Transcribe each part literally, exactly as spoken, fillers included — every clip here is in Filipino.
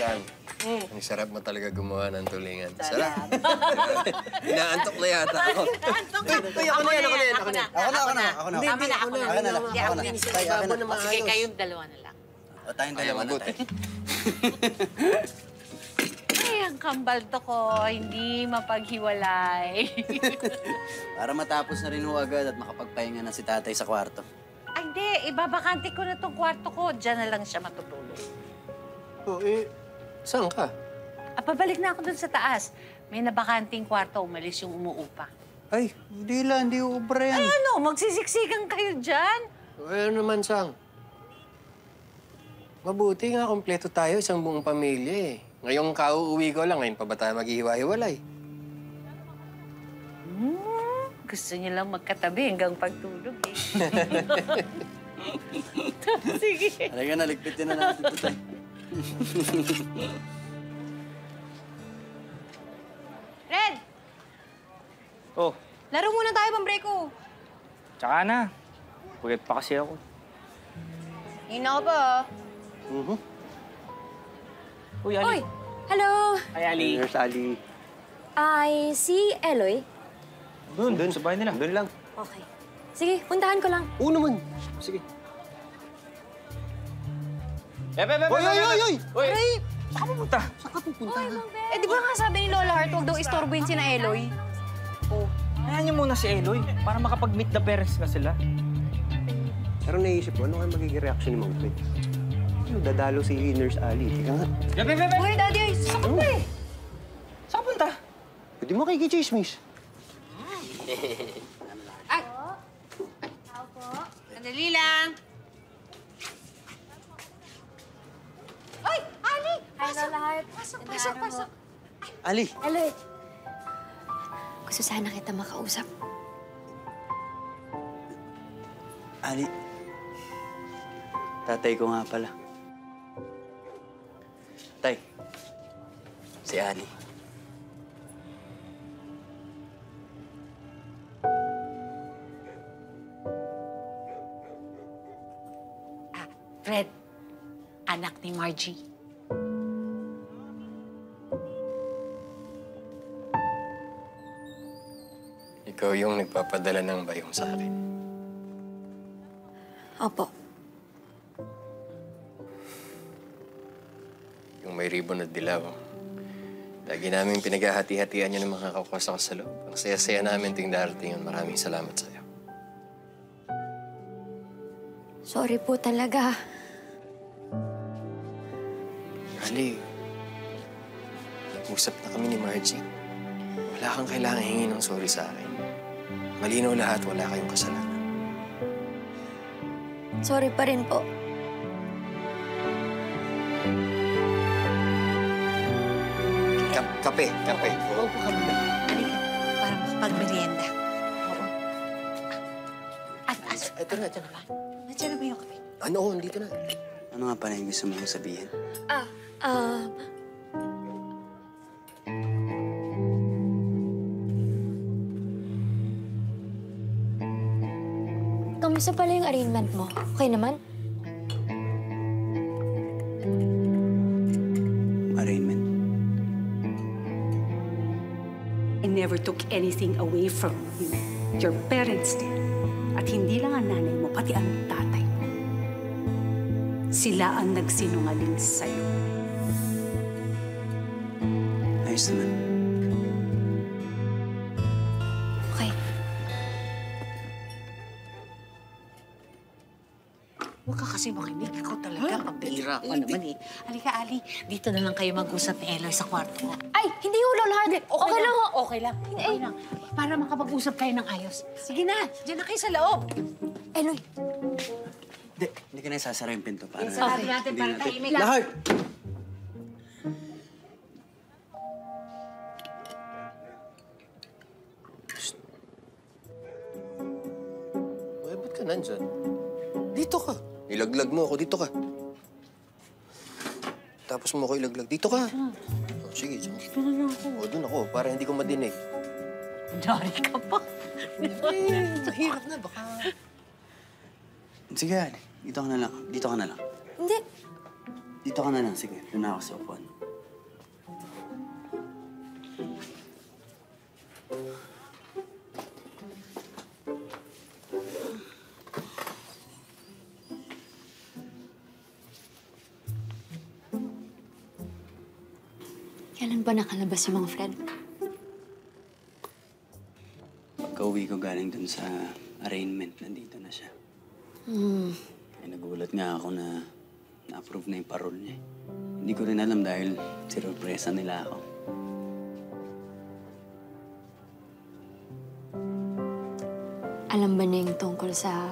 Sang, mm. ang sarap mo talaga gumawa ng tulingan. Sarap. Inaantok na yata ako. Inaantok na. Uy, ako na yan, ako na yan, ako na. Ako na, ako na, ako na. Hindi, hindi, ako na. Ako na lang, Hindi, ako ako na. na. Tay, ako na. Sige, kayong dalawa na lang. O, tayong dalawa na tayo. Ay, ang kambal to ko. Hindi mapaghiwalay. Para matapos na rin ho agad at makapagpahinga na si tatay sa kwarto. Ay, hindi. Ibabakante ko na tong kwarto ko. Diyan na lang siya matutulog. Oh, eh, saan ka? Ah, pabalik na ako dun sa taas. May nabakanting kwarto. Umalis yung umuupa. Ay, hindi lang, hindi ubra yan. Ay, ano? Magsisiksikan kayo dyan? Ano naman, Sang? Mabuti nga, kompleto tayo, isang buong pamilya eh. Ngayong kauuwi ko lang, ngayon pa ba tayo maghihiwa-hiwalay? Hmm, gusto niyo lang magkatabi hanggang pagtulog eh. Sige. Halika na, ligpitin na natin ito tayo. Red! Oh, Laro muna tayo, pang-break ko. tsaka na. Puyat pa kasi ako. Hina ka pa, ah. Mhm. Uy, Ali. Uy! Hello! Hi, Ali. Nurse Ali. Ay, si Eloy. Doon, doon, sa bahay nila. Doon lang. Okay. Sige, puntahan ko lang. Oo naman. Sige. Eh, eh, eh, Oy, oy, oy, oy! Oy! Ay! Saan ka pupunta? Saan ka pupunta? Eh, di ba nga sabi ni Lola Hart, huwag daw istorbuhin si na Eloy? Oh, hayaan niyo muna si Eloy para makapag-meet the parents na sila. Pero naisip mo, ano nga magiging reaction ni Mang Fred? Ano, dadalo si Nurse Ali. Teka nga. Eh, eh, eh, eh. Uy, Daddy, ay, sakot mo eh. Saan ka punta? Pwede mo kay Chismis. Ay! Sandali lang. Ay! Ali! Hi, Lola Hart. Pasok, pasok, pasok. Ali! Eloy. Gusto sana kita makausap. Ali. Tatay ko nga pala. Tay. Si Ali. Ah, Fred. Anak ni Margie. Ikaw yung nagpapadala ng bayong sa akin. Opo. Yung may ribbon at dilaw. Lagi namin pinaghahati-hatian yun ng mga kakwasa ko sa loob. Ang saya-saya namin ting darating yun. Maraming salamat sa'yo. Sorry po talaga. Ali, nag-usap na kami ni Margie. Wala kang kailangan hingin ng sorry sa akin. Malinaw lahat, wala kayong kasalanan. Sorry pa rin po. Ka kape, kape. Oo, upo ka muna. Halika, para makapag-merienda. Oo. At, as, ito na, ito na ba? Nandiyan na ba yung kape? Ano, oh, dito na. Ano nga pala yung gusto mong sabihin? Ah, ah... Kamusta pala yung arraignment mo? Okay naman? Arraignment. I never took anything away from you. Your parents did. At hindi lang ang nanay mo, pati ang tatay mo. Sila ang nagsinungaling sa'yo. Ayos naman. Okay. Huwag ka kasi makinig. Ikaw talaga, pabira ka naman eh. Halika, Ali. Dito na lang kayo mag-usap ni Eloy sa kwarto ko. Ay, hindi ho, Lola Hart. Okay, lang ho. Okay lang. Okay lang. Para makapag-usap kayo ng ayos. Sige na, diyan na kayo sa loob. Eloy. Hindi, hindi ka na isasara yung pinto para... Sarado natin Hindi para natin- tahimik. Lahat! Uy, ba't ka nandyan? Dito ka. Ilaglag mo ako, dito ka. Tapos mo ako ilaglag, dito ka. Oh, sige, sige. Dito na lang ako. O, doon ako, para hindi ko madinig. Dari ka pa. Eh, mahirap na, baka... Sige, Ali. Dito ka na lang. Dito ka na lang. Hindi. Dito ka na lang. Sige, doon na ako sa upuan. Kailan ba nakalabas yung mga friend? Pagka-uwi ko galing dun sa arraignment, nandito na siya. Hmm. Ay, nagulat nga ako na na-approve na yung parol niya. Hindi ko rin alam dahil sinurpresa nila ako. Alam ba na yung tungkol sa...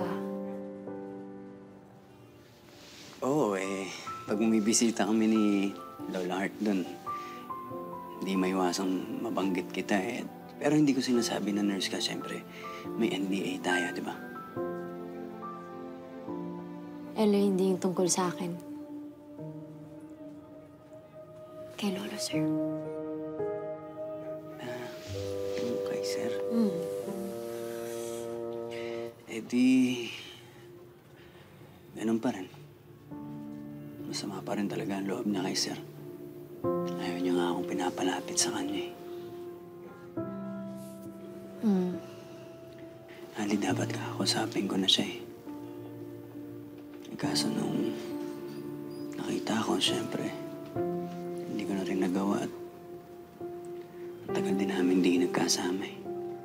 Oo, eh. Pag bumibisita kami ni Lola Hart dun, hindi maiwasang mabanggit kita eh. Pero hindi ko sinasabi na nurse ka, siyempre. May N D A tayo, di ba? Eloy, hindi yung tungkol sa akin. Kay Lolo, sir. Ah, okay, sir. Hmm. Eh di... ganun pa rin. Masama pa rin talaga ang loob niya kay sir. Ayaw niya nga akong pinapalapit sa kanya eh. Hmm. Ali, dapat kakausapin ko na siya eh. Eh, kaso nung nakita ko, siyempre, hindi ko na rin nagawa at ang tagal din namin hindi nagkasama eh.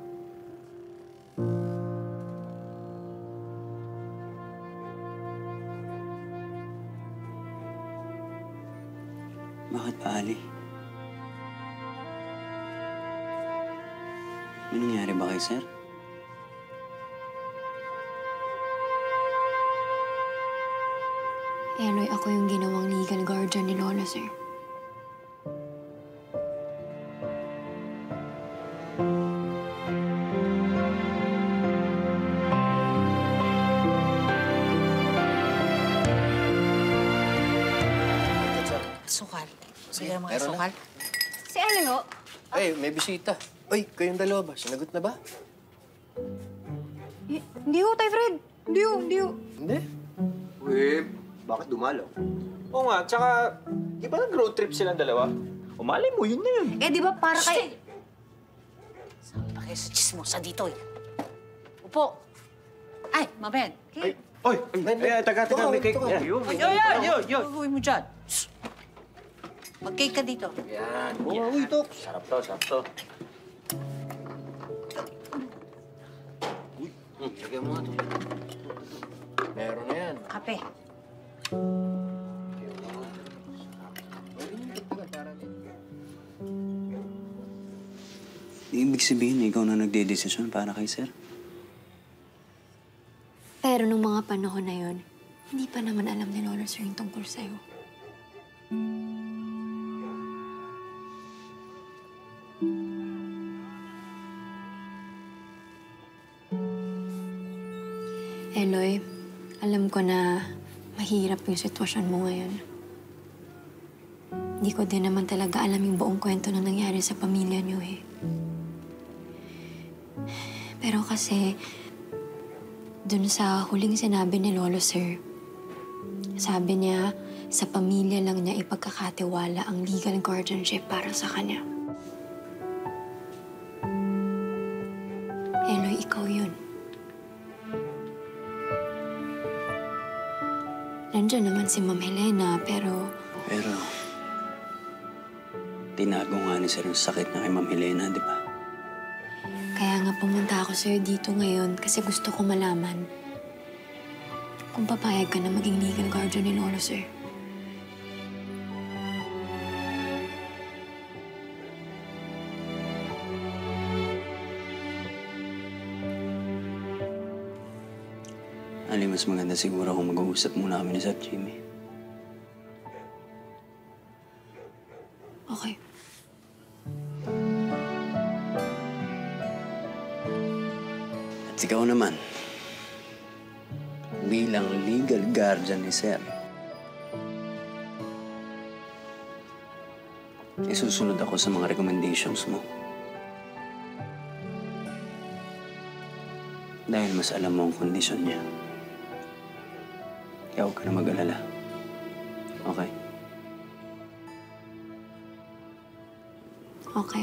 Bakit ba, Ali? May nangyari ba kay sir? Eloy, ako yung ginawang legal guardian ni Lolo, sir. Sukal. Sige mga meron na. sukal. Si Eloy, ho? Ay, may bisita. Uy, kayong dalawa ba? Sinagot na ba? Eh, Hindi ho, Tay Fred. Hindi ho, hindi ho. Hindi. Uy, bakit dumalaw? Oo nga, tsaka, di ba nag-road trip silang dalawa? Umalay mo, yun na yun. Eh, di ba para kay... Sabi pa kayo sa chismosa dito eh. Upo. Ay, Mabel. Ay, oy, ay, ay, taga, taga, may cake. Yan, yun, Ay, ay, ay, yun, yun. Uy mo dyan. Shh. Mag-cake ka dito. Yan, yan. Uy, ito. Sarap to, sarap to. Hmm, lagyan mo nga to. Meron na yan. Kape. Ibig sabihin, ikaw na nagde-desisyon para kay sir? Pero nung mga panahon na yun, hindi pa naman alam ni Lolo, sir, yung tungkol sa'yo. Eloy, alam ko na mahirap yung sitwasyon mo ngayon. Hindi ko din naman talaga alam yung buong kwento na nangyari sa pamilya niyo eh. Pero kasi, dun sa huling sinabi ni Lolo, sir, sabi niya, sa pamilya lang niya ipagkakatiwala ang legal guardianship para sa kanya. Eloy, ikaw yun. Nandiyan naman si Ma'am Helena, pero... Pero, tinago nga ni sir yung sakit na kay Ma'am Helena, di ba? Kaya nga pumunta ako sa'yo dito ngayon kasi gusto ko malaman kung papayag ka na maging legal guardian ni Lolo, sir. Ali, mas maganda siguro kung mag-uusap muna kami ni Sir Jimmy. Okay. At ikaw naman, bilang legal guardian ni Sir, isusunod ako sa mga recommendations mo. Dahil mas alam mo ang kondisyon niya. Kaya huwag ka na mag-alala. Okay? Okay.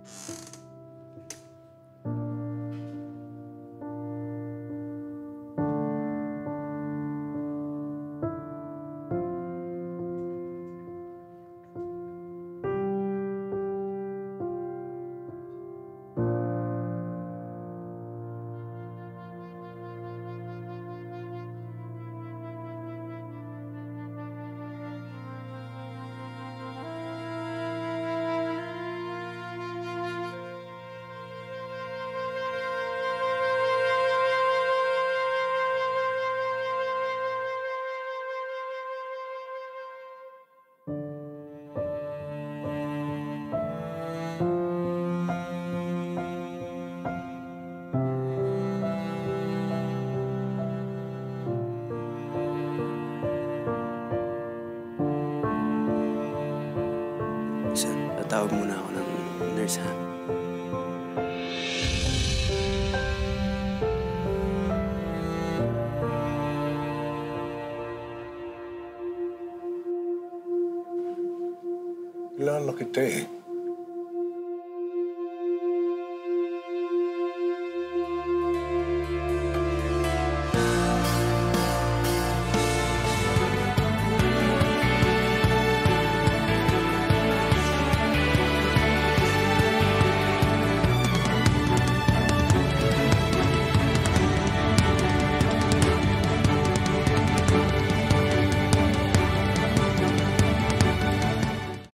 San, tatawag muna ako ng nurse, ha? Kilala kita eh.